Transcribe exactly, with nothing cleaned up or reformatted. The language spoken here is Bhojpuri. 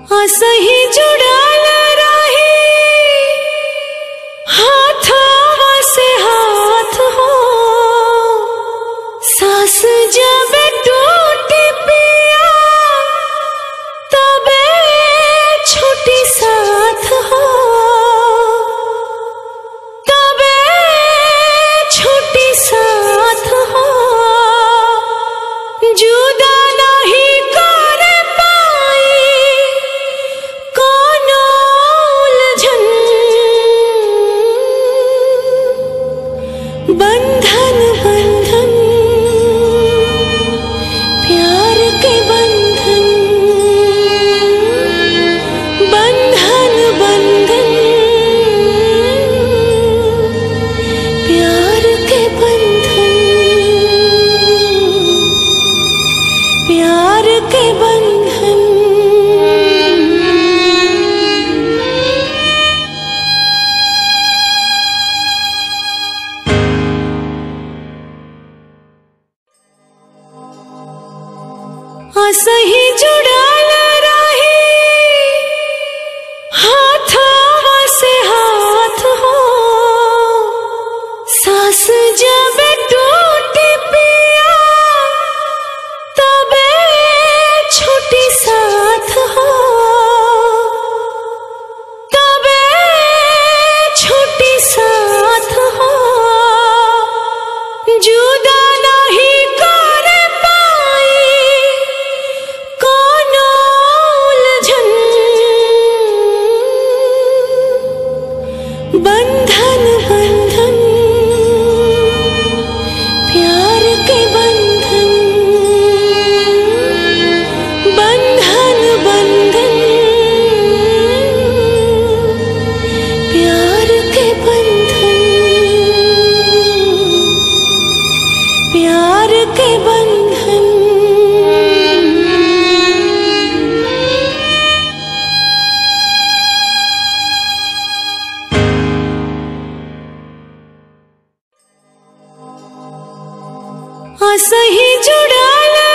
असही जुड़ाल रही हाथवा से हाथ हो, सास जब टूटी पिया तबे छुटी साथ हो, तबे छुटी साथ हो। जुदा नहीं कर पाई कोनो उलझन, बंधन बंधन प्यार के बंधन, बंधन बंधन प्यार के बंधन, प्यार के बंधन। असही जुड़ाल रही हाथवा से हाथ हो, सास जब टूटी पिया तबे छुटी साथ हो, तबे छुटी साथ हो। जुदा नहीं कर पाई कोनो उलझन, बंधन बंधन प्यार के बंधन, बंधन बंधन प्यार के बंधन, प्यार के बंधन। असही जुड़ाल